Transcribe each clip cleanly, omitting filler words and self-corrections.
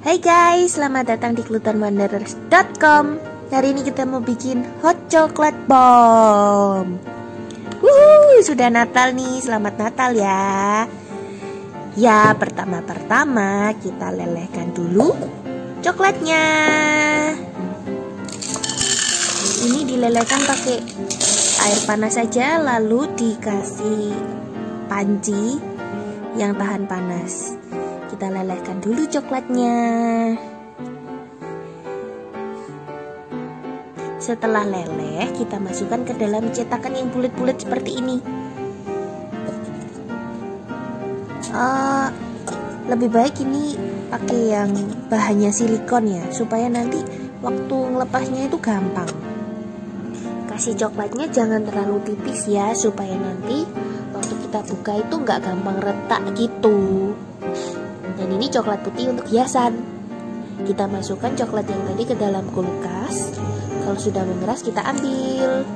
Hai guys, selamat datang di glutenwanderers.com. Hari ini kita mau bikin hot chocolate bomb. Sudah Natal nih, selamat Natal ya. Ya, pertama-tama kita lelehkan dulu coklatnya. Ini dilelehkan pakai air panas saja, lalu dikasih panci yang tahan panas. Kita lelehkan dulu coklatnya. Setelah leleh, kita masukkan ke dalam cetakan yang bulat-bulat seperti ini. Lebih baik ini pakai yang bahannya silikon ya, supaya nanti waktu ngelepasnya itu gampang. Kasih coklatnya jangan terlalu tipis ya, supaya nanti waktu kita buka itu nggak gampang retak gitu. Dan ini coklat putih untuk hiasan. Kita masukkan coklat yang tadi ke dalam kulkas. Kalau sudah mengeras kita ambil.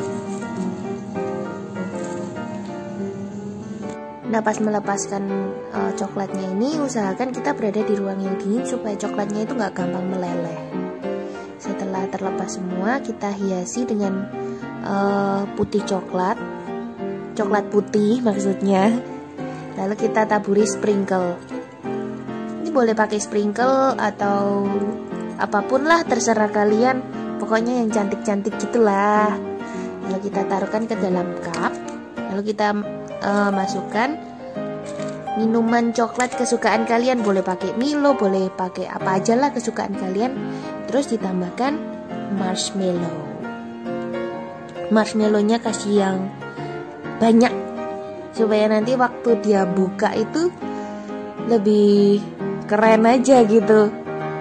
Nah, pas melepaskan coklatnya ini, usahakan kita berada di ruang yang dingin supaya coklatnya itu nggak gampang meleleh. Setelah terlepas semua, kita hiasi dengan putih coklat putih maksudnya. Lalu kita taburi sprinkle. Boleh pakai sprinkle atau apapun lah, terserah kalian. Pokoknya yang cantik-cantik gitulah. Lalu kita taruhkan ke dalam cup. Lalu kita masukkan minuman coklat kesukaan kalian. Boleh pakai Milo, boleh pakai apa aja lah kesukaan kalian. Terus ditambahkan marshmallow. Marshmallownya kasih yang banyak supaya nanti waktu dia buka itu lebih keren aja gitu.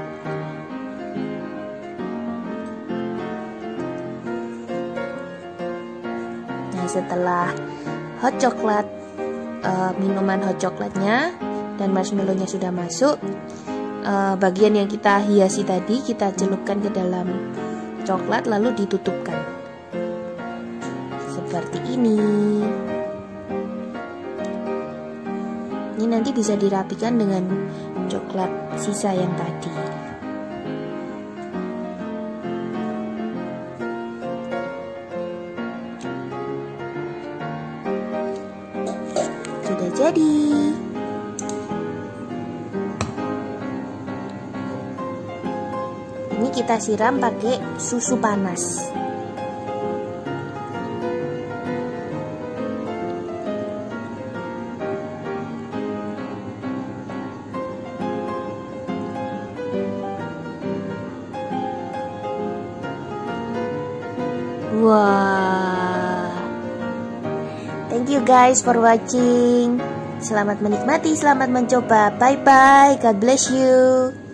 Nah, setelah hot coklat, minuman hot coklatnya dan marshmallownya sudah masuk, bagian yang kita hiasi tadi kita celupkan ke dalam coklat lalu ditutupkan seperti ini. Ini nanti bisa dirapikan dengan coklat sisa yang tadi. Sudah jadi. Ini kita siram pakai susu panas. Wah, thank you guys for watching. Selamat menikmati, selamat mencoba. Bye bye, God bless you.